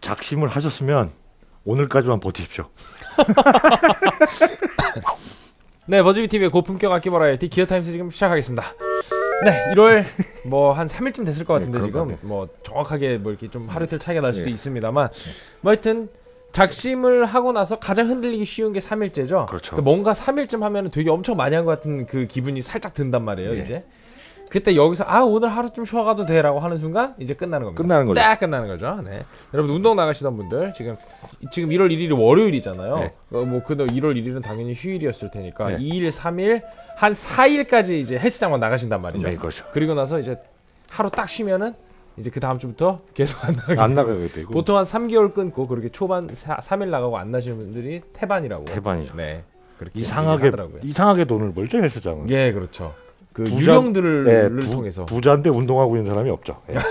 작심을 하셨으면 오늘까지만 버티십시오. 네, 버즈비TV의 고품격 악기 버라이어티 기어타임스 지금 시작하겠습니다. 네, 1월 뭐 한 3일쯤 됐을 것 같은데 지금 뭐 정확하게 뭐 이렇게 좀 하루 이틀 차이가 날 수도 있습니다만 뭐 하여튼 작심을 하고 나서 가장 흔들리기 쉬운 게 3일째죠. 그렇죠. 뭔가 3일쯤 하면은 되게 엄청 많이 한 것 같은 그 기분이 살짝 든단 말이에요. 이제 그때 여기서 오늘 하루 좀 쉬어가도 돼라고 하는 순간 이제 끝나는 겁니다. 끝나는 거죠. 딱 끝나는 거죠. 네. 여러분 운동 나가시던 분들 지금 1월 1일이 월요일이잖아요. 네. 뭐 근데 1월 1일은 당연히 휴일이었을 테니까 네. 2일, 3일 한 4일까지 이제 헬스장만 나가신단 말이죠. 네, 그렇죠. 그리고 나서 이제 하루 딱 쉬면은 이제 그 다음 주부터 계속 안 나가게 되고 보통 한 3개월 끊고 그렇게 초반 3일 나가고 안 나시는 분들이 태반이라고. 태반이죠. 네. 그렇게 이상하게 돈을 벌죠, 헬스장은. 예, 그렇죠. 그 유령들을 통해서 부자인데 운동하고 있는 사람이 없죠. 예.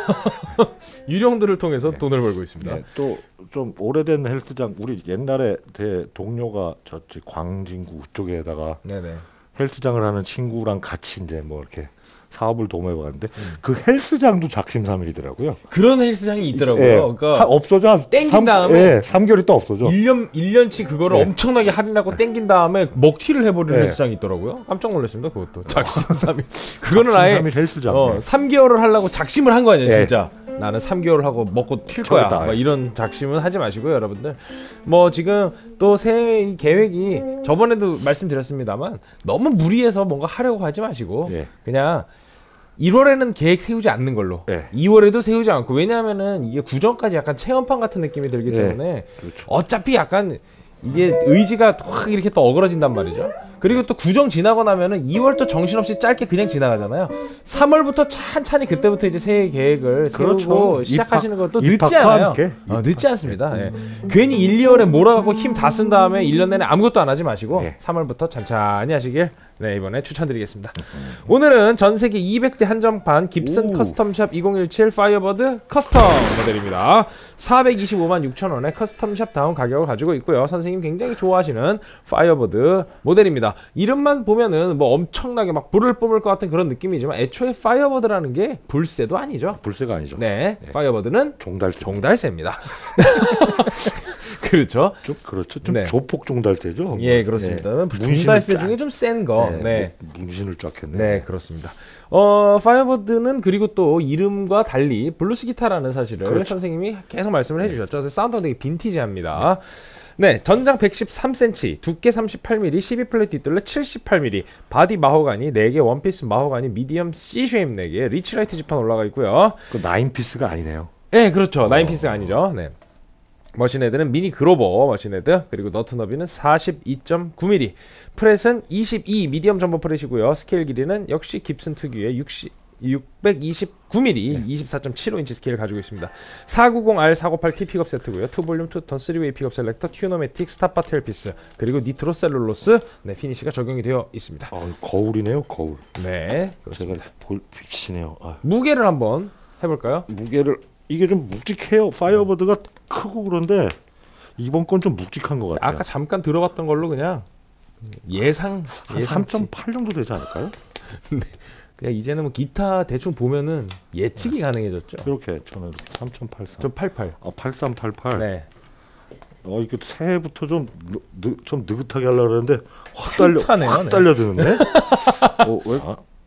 유령들을 통해서 돈을 벌고 있습니다. 네, 또 좀 오래된 헬스장, 우리 옛날에 동료가 저쪽 광진구 쪽에다가 네네. 헬스장을 하는 친구랑 같이 이제 뭐 이렇게 사업을 도모해봤는데 그 헬스장도 작심삼일이더라고요. 그런 헬스장이 있더라고요. 예, 그러니까 없어져. 땡긴 다음에 3개월이 또 없어져. 1년치 그거를 네. 엄청나게 할인하고 땡긴 다음에 먹튀를 해버리는 네. 헬스장이 있더라고요. 깜짝 놀랐습니다. 그것도 작심삼일. 그거는 아예 작심삼일 헬스장. 3개월을 하려고 작심을 한 거 아니에요, 네. 진짜. 나는 3개월 하고 먹고 튈 거야. 막 이런 작심은 하지 마시고요, 여러분들. 뭐 지금 또 새해 계획이 저번에도 말씀드렸습니다만 너무 무리해서 뭔가 하려고 하지 마시고 그냥 1월에는 계획 세우지 않는 걸로 2월에도 세우지 않고, 왜냐하면은 이게 구정까지 약간 체험판 같은 느낌이 들기 때문에 그렇죠. 어차피 약간 이게 의지가 확 이렇게 또 어그러진단 말이죠. 그리고 또 구정 지나고 나면은 2월 또 정신없이 짧게 그냥 지나가잖아요. 3월부터 찬찬히 그때부터 이제 새해 계획을 세우고 시작하시는 것도 늦지 않아요. 늦지 않습니다. 예. 괜히 1, 2월에 몰아갖고 힘 다 쓴 다음에 1년 내내 아무것도 안 하지 마시고 3월부터 찬찬히 하시길 이번에 추천드리겠습니다. 오늘은 전세계 200대 한정판 깁슨 커스텀샵 2017 파이어버드 커스텀 모델입니다. 425만 6천원의 커스텀샵 다운 가격을 가지고 있고요. 선생님 굉장히 좋아하시는 파이어버드 모델입니다. 이름만 보면은 뭐 엄청나게 막 불을 뿜을 것 같은 그런 느낌이지만 애초에 파이어버드라는 게 불새도 아니죠. 불새가 아니죠. 네, 파이어버드는 종달새입니다. 그렇죠. 좀 조폭 종달새죠. 예, 그렇습니다. 종달새 중에 좀 센 거. 문신을 쫙 했네. 네, 그렇습니다. 파이어버드는 그리고 또 이름과 달리 블루스 기타라는 사실을 선생님이 계속 말씀을 해주셨죠. 그래서 사운드가 되게 빈티지합니다. 네, 전장 113cm, 두께 38mm, 12플랫 뒷둘레 78mm, 바디 마호가니 4개, 원피스 마호가니 미디엄 C-쉐임 4개, 리치라이트 지판 올라가 있고요. 그 9피스가 아니네요. 네, 그렇죠. 9피스가 아니죠. 네. 머신헤드는 미니 그로버 머신헤드, 그리고 너트 너비는 42.9mm, 프렛은 22 미디엄 점퍼 프렛이고요. 스케일 길이는 역시 깁슨 특유의 629mm 24.75인치 스케일을 가지고 있습니다. 490R498T 픽업 세트고요. 2볼륨 2톤 3웨이 픽업 셀렉터, 튜노매틱 스타파 테일피스, 그리고 니트로 셀룰로스 피니시가 적용이 되어 있습니다. 거울이네요, 거울. 네, 그렇습니다. 제가 비치네요. 무게를 한번 해볼까요? 무게를, 이게 좀 묵직해요. 파이어버드가 크고 그런데 이번 건 좀 묵직한 것 같아요. 아까 잠깐 들어봤던 걸로 그냥 예상 3.8 정도 되지 않을까요? 그냥 이제는 뭐 기타 대충 보면은 예측이 가능해졌죠. 이렇게 저는 3.83. 저 88. 8388. 네. 이게 새해부터 좀 느긋하게 하려고 그러는데 확 달려드는데. 왜?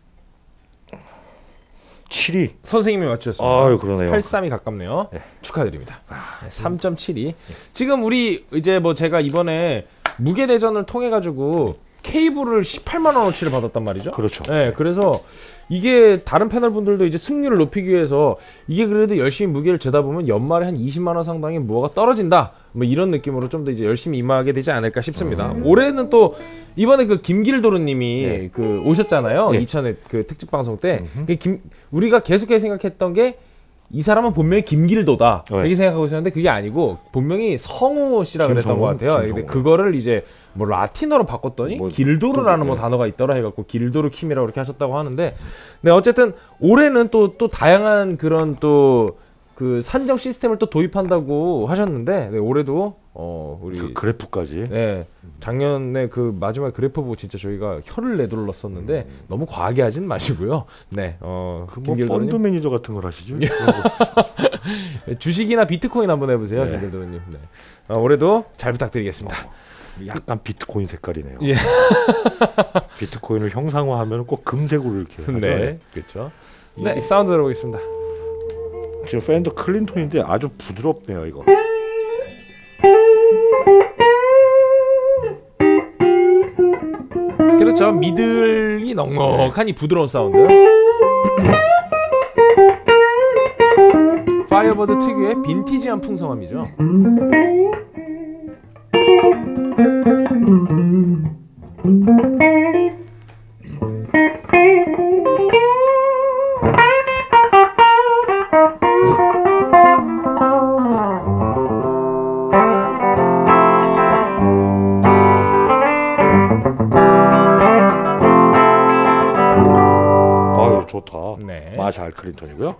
7위. 선생님이 맞추셨습니다. 아유, 그러네요. 83이 가깝네요. 축하드립니다. 3.72. 지금 우리 이제 뭐 제가 이번에 무게 대전을 통해 가지고 케이블을 18만 원어치를 받았단 말이죠. 그렇죠. 네, 그래서 이게 다른 패널 분들도 이제 승률을 높이기 위해서 이게 그래도 열심히 무게를 재다 보면 연말에 한 20만 원 상당의 무게가 떨어진다. 뭐 이런 느낌으로 좀 더 이제 열심히 임하게 되지 않을까 싶습니다. 올해는 또 이번에 그 김길도르님이 그 오셨잖아요. 이천에 그 특집 방송 때 우리가 계속해서 생각했던 게 이 사람은 본명이 김길도다 이렇게 생각하고 있었는데 그게 아니고 본명이 성우 씨라 그랬던 것 같아요. 근데 그거를 이제 뭐 라틴어로 바꿨더니 길도르라는 뭐 단어가 있더라 해갖고 길도르 킴이라고 그렇게 하셨다고 하는데, 네, 어쨌든 올해는 또 다양한 그런 또 그 산정 시스템을 또 도입한다고 하셨는데, 네, 올해도 우리 그 그래프까지 작년에 그 마지막 그래프 보고 진짜 저희가 혀를 내둘렀었는데 너무 과하게 하진 마시고요. 네, 뭐 펀드 매니저 같은 걸 하시죠? 주식이나 비트코인 한번 해보세요, 네. 김길도님. 네. 올해도 잘 부탁드리겠습니다. 약간 비트코인 색깔이네요. 예. 비트코인을 형상화하면 꼭 금색으로 이렇게 하죠. 네, 그렇죠. 네, 사운드 들어보겠습니다. 지금 팬더 클린톤인데 아주 부드럽네요, 이거. 그렇죠. 미들이 넉넉하니 부드러운 사운드. 파이어버드 특유의 빈티지한 풍성함이죠. 아유, 좋다. 네. 마샬 클린턴이고요.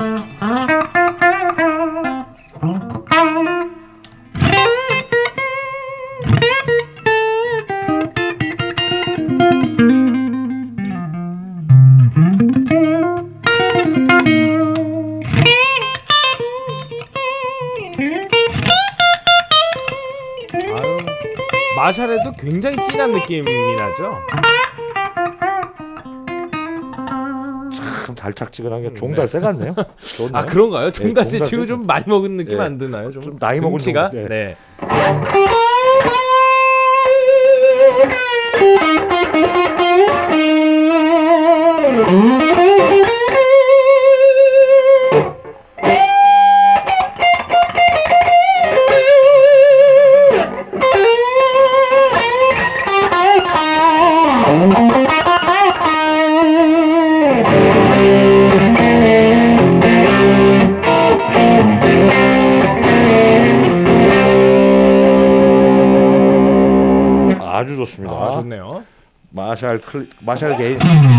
아유, 마샬에도 굉장히 진한 느낌이 나죠. 참 달짝지근하게 종달새 같네요. 좋네요. 아 그런가요? 종달새 종달새 지금 좀 많이 먹은 느낌 예. 안 드나요? 좀 나이 먹은 등치가? 정도, 예. 네. 아주 좋습니다. 아 좋네요. 마샬 게인.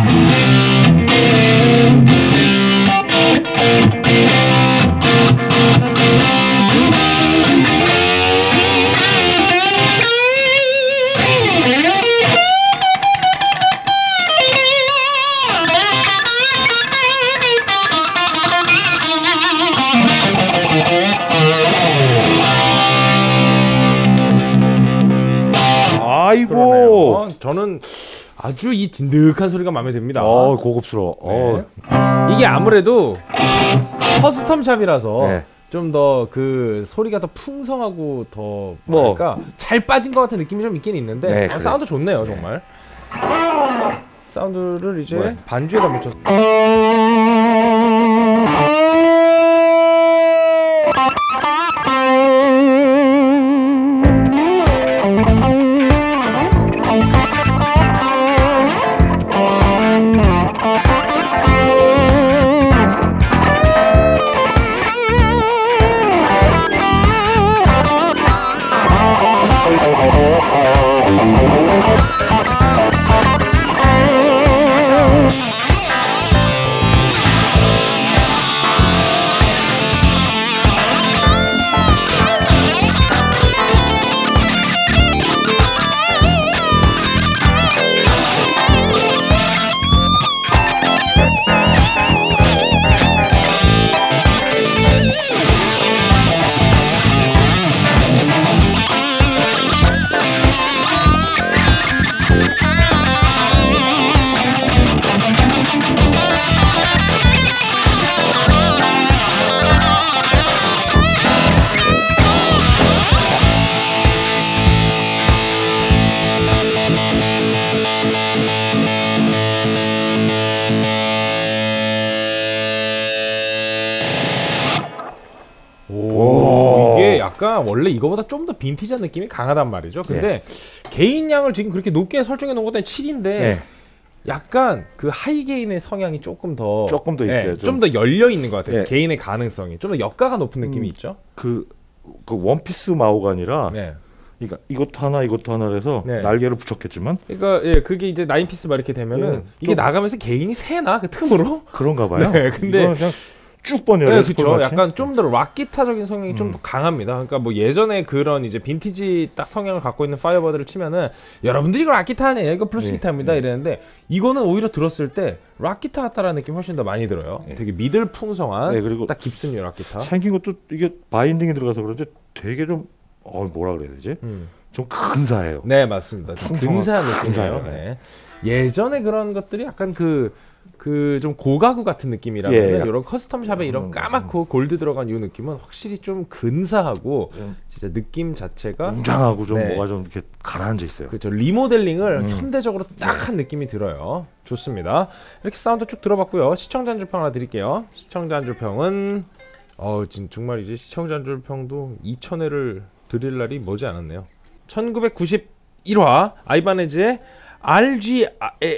아이고. 그러네요. 저는 아주 이 진득한 소리가 마음에 듭니다. 고급스러워. 네. 이게 아무래도 커스텀 샵이라서 네. 좀 더 그 소리가 더 풍성하고 더 뭐. 뭐랄까 잘 빠진 것 같은 느낌이 좀 있긴 있는데 네, 그래요. 사운드 좋네요 네. 정말. 사운드를 이제 네. 반주에다 묻혔어. 이게 약간 원래 이거보다 좀 더 빈티지한 느낌이 강하단 말이죠. 근데 개인 양을 지금 그렇게 높게 설정해 놓은 것도 7인데 네. 약간 그 하이 게인의 성향이 조금 더 있어요. 좀 더 열려 있는 것 같아요. 네. 개인의 가능성이 좀 더 역가가 높은 느낌이 있죠. 그 원피스 마호가니라. 네. 그러니까 이것도 하나 해서 네. 날개를 붙였겠지만 그러니까 예, 그게 이제 9피스 막 이렇게 되면은 예, 이게 좀- 나가면서 개인이 새나 그 틈으로. 그런가 봐요. 네, 근데 이거는 그냥 쭉 뻗네요. 네, 레스폴 그렇죠. 같이. 약간 좀 더 락 기타적인 성향이 좀 더 강합니다. 그러니까 뭐 예전에 그런 이제 빈티지 딱 성향을 갖고 있는 파이어버드를 치면은 여러분들이 이거 락 기타 아니에요? 이거 플루스 네, 기타입니다. 네. 이랬는데 이거는 오히려 들었을 때 락 기타 같다라는 느낌이 훨씬 더 많이 들어요. 네. 되게 미들풍성한 네, 그리고 딱 깁슨류 락 기타. 생긴 것도 이게 바인딩이 들어가서 그런지 되게 좀 뭐라 그래야 되지? 좀 근사해요. 네, 맞습니다. 좀 근사한 느낌이에요. 근사해요. 네. 예전에 그런 것들이 약간 그 좀 고가구 같은 느낌이라면 예. 이런 커스텀샵에 이런 까맣고 골드 들어간 이 느낌은 확실히 좀 근사하고 진짜 느낌 자체가 웅장하고 좀 네. 뭐가 좀 이렇게 가라앉아 있어요. 그렇죠. 리모델링을 현대적으로 딱 한 느낌이 들어요. 좋습니다. 이렇게 사운드 쭉 들어봤고요. 시청자 한 줄 평 하나 드릴게요. 시청자 한 줄 평은 정말 이제 시청자 한 줄 평도 2000회를 드릴 날이 머지 않았네요. 1991화 아이바네즈의 RG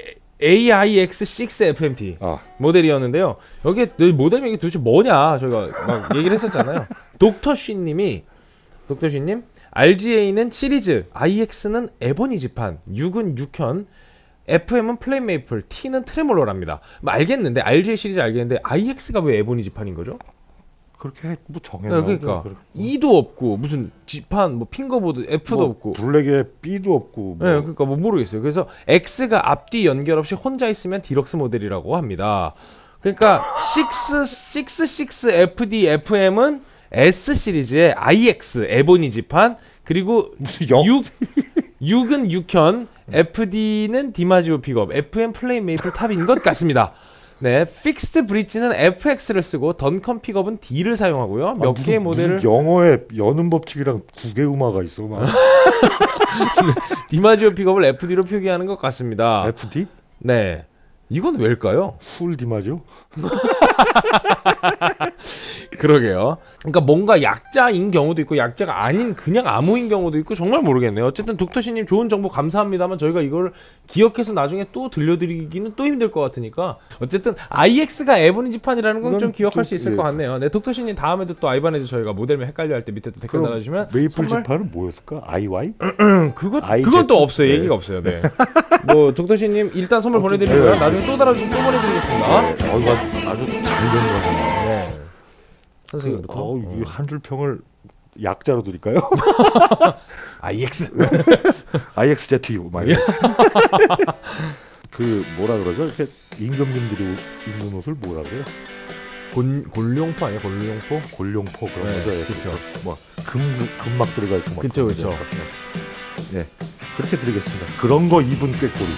AIX6 FMT 모델이었는데요. 여기에 모델명이 도대체 뭐냐 저희가 막 얘기를 했었잖아요. 독터쉬님이 RGA는 시리즈, IX는 에보니지판, 6은 6현, FM은 플레인 메이플, T는 트레몰로랍니다. 뭐 알겠는데 RGA 시리즈 알겠는데 IX가 왜 에보니지판인 거죠? 그렇게 뭐 정해놔. 그러니까 E도 없고 무슨 지판 뭐 핑거보드 F도 뭐 없고 블랙에 B도 없고 뭐. 네, 그러니까 뭐 모르겠어요. 그래서 X가 앞뒤 연결 없이 혼자 있으면 디럭스 모델이라고 합니다. 그러니까 66 FD FM은 S 시리즈의 IX 에보니지판 그리고 무슨 6은 6현 FD는 디마지오 픽업 FM 플레인 메이플 탑인 것 같습니다. 네, 픽스드 브릿지는 FX를 쓰고 던컨 픽업은 D를 사용하고요. 몇 개의 모델을 무슨 영어에 여는 법칙이랑 구개음화가 있어 막. 디마지오 픽업을 FD로 표기하는 것 같습니다. FD? 네, 이건 왜일까요? 풀 디마죠? 그러게요. 그러니까 뭔가 약자인 경우도 있고 약자가 아닌 그냥 암호인 경우도 있고 정말 모르겠네요. 어쨌든 독터씨님 좋은 정보 감사합니다만 저희가 이걸 기억해서 나중에 또 들려드리기는 또 힘들 것 같으니까 어쨌든 IX가 에보니지판이라는 건 좀 기억할 수 있을 것 같네요. 네, 독터씨님 다음에도 또 아이바네즈 저희가 모델명 헷갈려 할 때 밑에 또 댓글 달아주시면 메이플 지판은 뭐였을까? IY? 그건 또 없어요. 네. 얘기가 없어요. 네. 뭐 독터씨님 일단 선물 보내드리고요. 나중에 또 달아주시면 또 보내드리겠습니다. 이거 아주 잘 변호하잖아요. 네. 선생님부터. 이 한 줄 평을 약자로 드릴까요? IX. IXZU 막 그 뭐라 그러죠? 이렇게 임금님들이 입는 옷을 뭐라 그래요? 골룡포 아니에요? 골룡포? 골룡포 그런 네, 거죠. 그쵸. 뭐 금막 들어가 있고 막. 그쵸, 그쵸. 네. 그렇게 드리겠습니다. 그런 거 입은 꾀꼬리.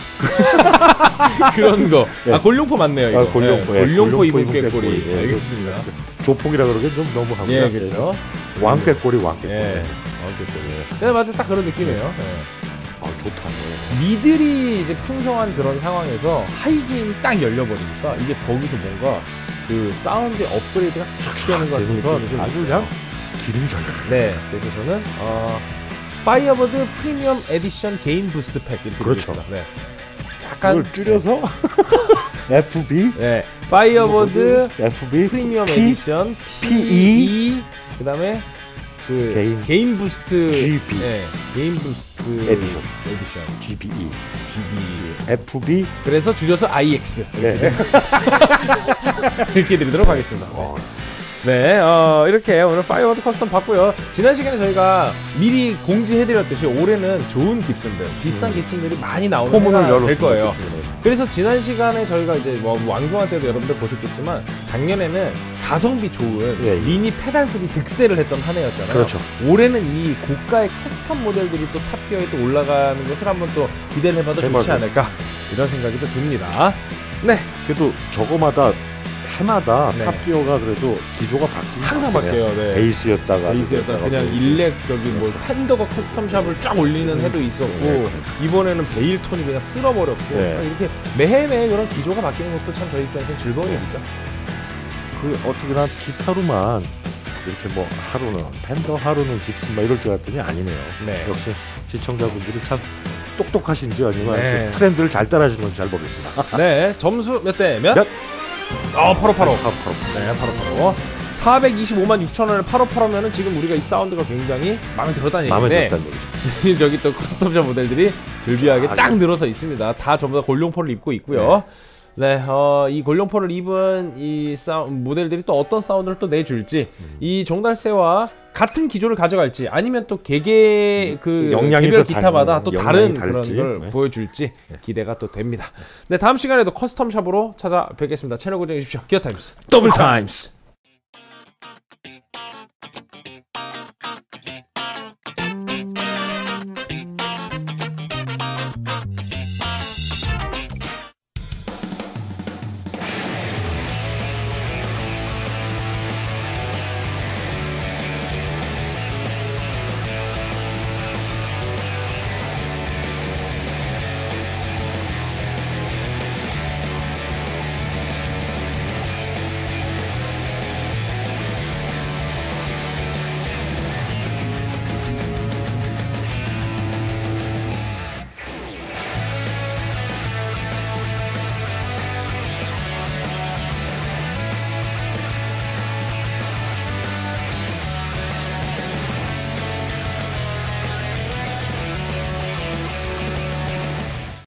그런 거. 네. 골룡포 맞네요. 이거. 골룡포. 네, 골룡포 입은 입은 꾀꼬리. 네, 알겠습니다. 조폭이라 그러기엔 좀 너무 하고요. 예, 그렇죠. 왕꾀꼬리, 왕꾀꼬리. 예. 네, 맞아, 딱 그런 느낌이에요. 네. 좋다. 미들이 이제 풍성한 그런 상황에서 하이게인이 딱 열려버리니까 이게 거기서 뭔가 그 사운드의 업그레이드가 쫙 되는 것 같은 그런 느낌이 아주 있어요. 그냥 기름이 잘 네, 그래서 저는 파이어버드 프리미엄 에디션 개인 부스트 팩 이렇게 그렇죠. 드리겠습니다. 네. 약간 그걸 줄여서 FB, 네, 파이어버드 FB, 프리미엄 P, 에디션 PE 그다음에 그 개인 부스트 GB, 네, 개인 부스트 에디션 GBE FB. 그래서 줄여서 IX 네. 이렇게 드리도록 하겠습니다. 네, 이렇게 오늘 파이어버드 커스텀 봤고요. 지난 시간에 저희가 미리 공지해드렸듯이 올해는 좋은 깁슨들, 비싼 깁슨들이 많이 나오는 해가 될 거예요. 그래서 지난 시간에 저희가 이제 뭐 왕중한 때도 여러분들 보셨겠지만 작년에는 가성비 좋은 미니 페달들이 득세를 했던 한 해였잖아요. 그렇죠. 올해는 이 고가의 커스텀 모델들이 또 탑기어에 또 올라가는 것을 한번 또 기대를 해봐도 좋지 않을까 이런 생각이 또 듭니다. 네, 그래도 저거마다 해마다 네. 탑기어가 그래도 기조가 바뀌는 항상 바뀌어요. 네. 베이스였다가 그냥 일렉적인 뭐 팬더가 커스텀샵을 쫙 올리는 해도 있었고 이번에는 베일톤이 그냥 쓸어버렸고 이렇게 매해매해 그런 기조가 바뀌는 것도 참 저희 입장에서는 즐거운 일이죠. 그 어떻게나 기타로만 이렇게 뭐 하루는 팬더 하루는 깁슨 막 이럴 줄 알았더니 아니네요. 네. 역시 시청자분들이 참 똑똑하신지 아니면 트렌드를 잘 따라하시는 건지 잘 모르겠습니다. 네, 점수 몇 대 몇? 858호. 네, 858호. 425만 6천원을 858호면은 지금 우리가 이 사운드가 굉장히 마음에 들었다는 얘기인데 마음에 들었다는 얘기죠. 저기 또 커스텀샵 모델들이 즐비하게 딱 늘어서 있습니다. 다 전부 다 골룡포를 입고 있고요. 네, 이 골룡포를 입은 이 모델들이 또 어떤 사운드를 또 내줄지, 이 종달새와 같은 기조를 가져갈지, 아니면 또 개개 그 개별 기타마다 또 다른 그런 걸 네. 보여줄지 기대가 또 됩니다. 네, 다음 시간에도 커스텀 샵으로 찾아뵙겠습니다. 채널 고정해 주십시오. 기어타임스 더블 타임스.